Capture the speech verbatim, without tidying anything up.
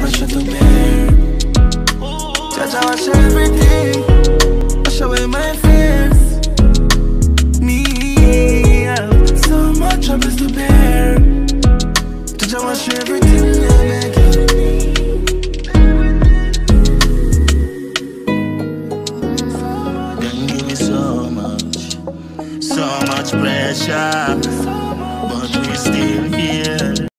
wash it to bear. Jaja wash everything, wash away my fears. Me have so much troubles to bear. Jaja wash everything, I beg you. Then give me so much, so much pressure, but we still here.